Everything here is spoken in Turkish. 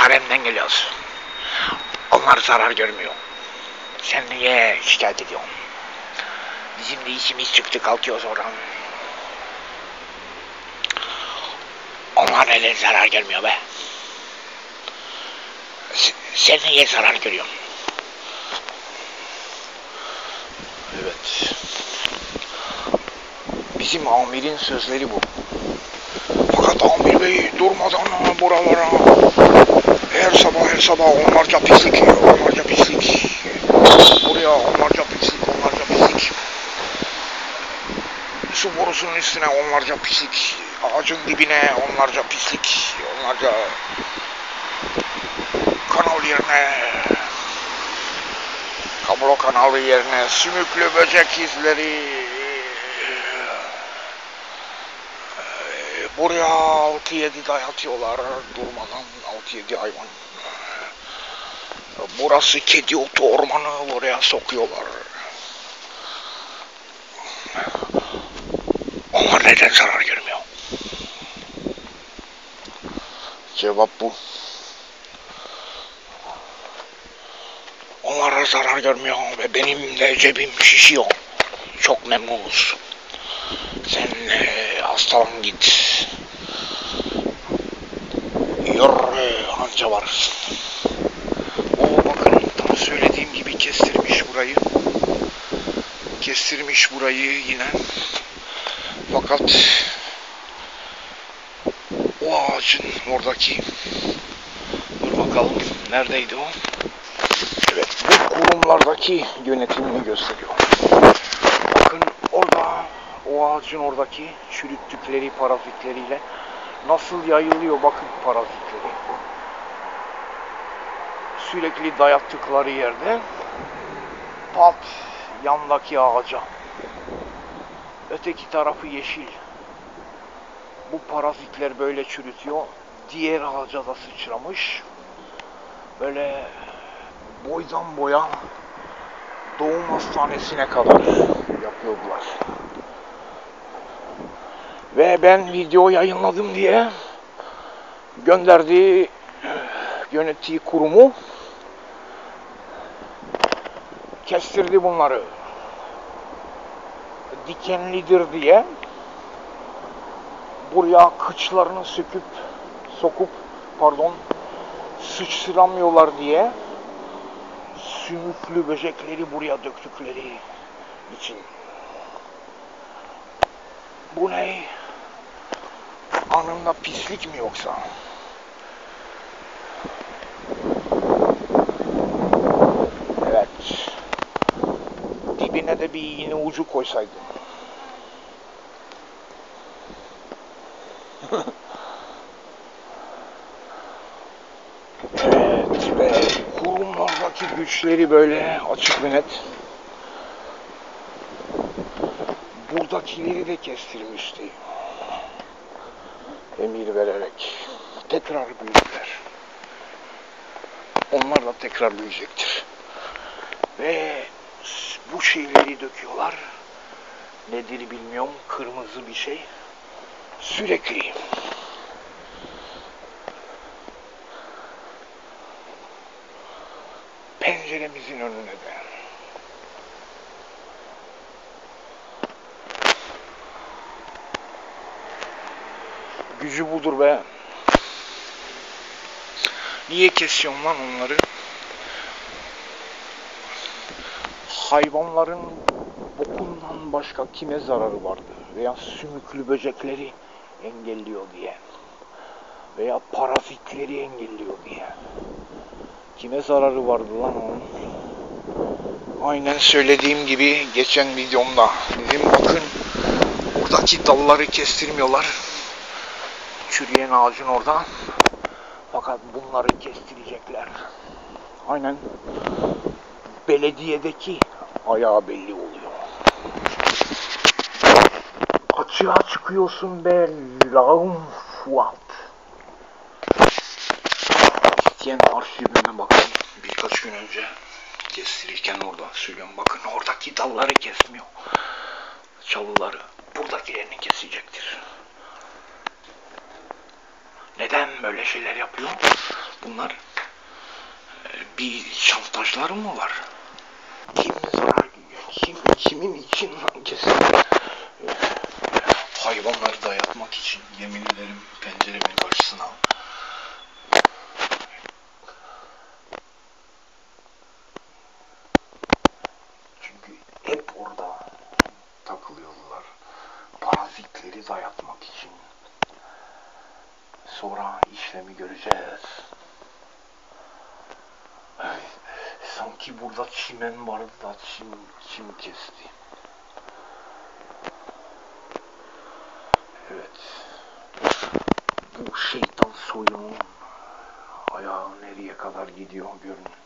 haremden geliyoruz. Onlar zarar görmüyor. Sen niye şikayet ediyorsun? Bizim de işimiz çıktı, kalkıyoruz oradan. Onlar neyle zarar görmüyor be? Sen niye zarar görüyorsun? Evet. Bizim amirin sözleri bu. Fakat amir bey durmadan buralara her sabah onlarca pislik, buraya onlarca pislik, su borusunun üstüne onlarca pislik, ağacın dibine onlarca pislik, onlarca kanal yerine, kablo kanalı yerine sümüklü böcek izleri, buraya 6-7 dayatıyorlar durmadan, 6-7 hayvan. Burası kedi otu ormanı, oraya sokuyorlar. Onlar neden zarar görmüyor? Cevap bu. Onlar zarar görmüyor ve benim de cebim şişiyor. Çok memnunuz. Sen hastalan git. Yor anca varırsın. Bakın tam söylediğim gibi kestirmiş burayı yine. Fakat o ağacın oradaki, dur bakalım neredeydi o? Evet, bu kurumlardaki yönetimini gösteriyor. Bakın orada o ağacın oradaki çürüttükleri parazitleriyle nasıl yayılıyor bakın parazitleri. Sürekli dayattıkları yerde pat yandaki ağaca. Öteki tarafı yeşil. Bu parazitler böyle çürütüyor. Diğer ağaca da sıçramış. Böyle boydan boya doğum hastanesine kadar yapıyorlar. Ve ben video yayınladım diye gönderdiği, yönettiği kurumu kestirdi bunları. Dikenlidir diye buraya kıçlarını sokup sıçramıyorlar diye sümüklü böcekleri buraya döktükleri için. Bu ne? Anında pislik mi yoksa? Evet. Dibine de bir iğne ucu koysaydım. Evet ve kurumlardaki güçleri böyle açık ve net. Buradakileri de kestirmişti. Emir vererek tekrar büyüdüler. Onlar da tekrar büyüyecektir. Ve bu şeyleri döküyorlar. Nedir bilmiyorum. Kırmızı bir şey. Sürekli. Penceremizin önüne de. Gücü budur be. Niye kesiyorsun lan onları? Hayvanların bokundan başka kime zararı vardı? Veya sümüklü böcekleri engelliyor diye. Veya parazitleri engelliyor diye. Kime zararı vardı lan onun? Aynen söylediğim gibi geçen videomda dedim bakın buradaki dalları kestirmiyorlar. Çürüyen ağacın orada. Fakat bunları kestirecekler. Aynen belediyedeki ayağı belli oluyor. Açığa çıkıyorsun be lağım Fuat. İsteyen arşivime bakın. Birkaç gün önce kestirirken orada söylüyorum. Bakın oradaki dalları kesmiyor. Çalıları. Buradakilerini kesecektir. Neden böyle şeyler yapıyor? Bunlar bir şantajları mı var? Kim zarar görüyor? Kimin için kesin? Hayvanları dayatmak için, yemin ederim, penceremin karşısına. Çünkü hep orada takılıyorlar. Parazitleri dayatmak için. Sonra işlemi göreceğiz. Sanki burada çimen vardı da çim kesti. Evet. Bu şeytan soyunun ayağı nereye kadar gidiyor görün.